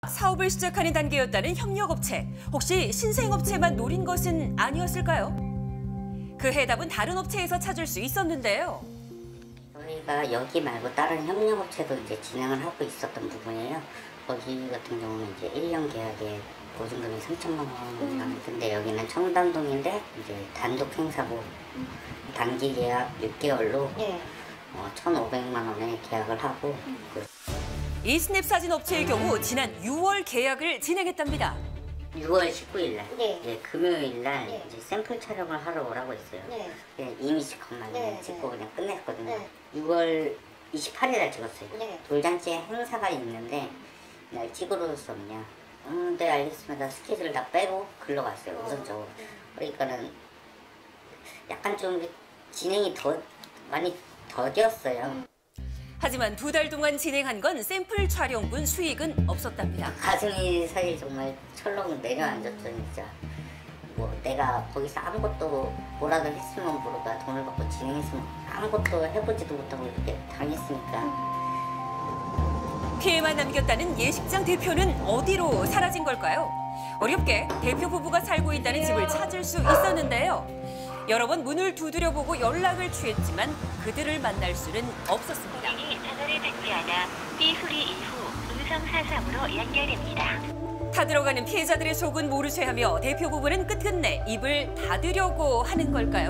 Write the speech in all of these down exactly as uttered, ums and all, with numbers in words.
사업을 시작하는 단계였다는 협력업체. 혹시 신생업체만 노린 것은 아니었을까요? 그 해답은 다른 업체에서 찾을 수 있었는데요. 저희가 여기 말고 다른 협력업체도 이제 진행을 하고 있었던 부분이에요. 거기 같은 경우는 이제 일 년 계약에 보증금이 삼천만 원 나는데 여기는 청담동인데 이제 단독 행사고 단기 계약 육 개월로 네. 어, 천오백만 원에 계약을 하고 그 이 스냅 사진 업체의 경우 지난 유월 계약을 진행했답니다. 유월 십구일 날 네. 예, 금요일 날 네. 이제 샘플 촬영을 하러 오라고 했어요. 네. 그냥 이미지컷만 네, 찍고 네. 그냥 끝냈거든요. 네. 유월 이십팔일 날 찍었어요. 네. 돌잔치 행사가 있는데 날 찍을 수 없냐? 음, 네 알겠습니다. 스케줄 다 빼고 글로 갔어요. 우선적으로. 그러니까는 약간 좀 진행이 더 많이 더뎠어요. 하지만 두 달 동안 진행한 건 샘플 촬영분 수익은 없었답니다. 가슴이 사실 정말 철렁 내려앉았죠 진짜. 뭐 내가 거기서 아무것도 뭐라도 했으면 모르가 돈을 받고 진행했으면 아무것도 해보지도 못하고 이렇게 당했으니까. 피해만 남겼다는 예식장 대표는 어디로 사라진 걸까요? 어렵게 대표 부부가 살고 있다는 집을 찾을 수 있었는데요. 여러 번 문을 두드려보고 연락을 취했지만 그들을 만날 수는 없었습니다. 고객이 전화를 받지 않아 삐 소리 이후 음성 사상으로 연결됩니다. 타들어가는 피해자들의 속은 모르쇠하며 대표 부부는 끝끝내 입을 닫으려고 하는 걸까요?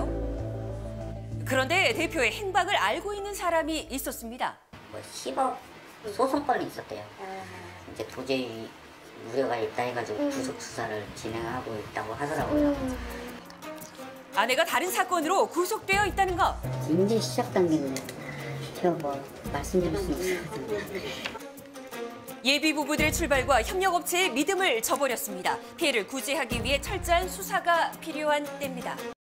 그런데 대표의 행방을 알고 있는 사람이 있었습니다. 뭐 십억 소송권이 있었대요. 아. 이제 도저히 우려가 있다 해가지고 음. 구속 수사를 진행하고 있다고 하더라고요. 음. 아내가 다른 사건으로 구속되어 있다는 것. 이제 시작 단계인데 제가 뭐 말씀드릴 수 있어요. 예비 부부들의 출발과 협력업체의 믿음을 저버렸습니다. 피해를 구제하기 위해 철저한 수사가 필요한 때입니다.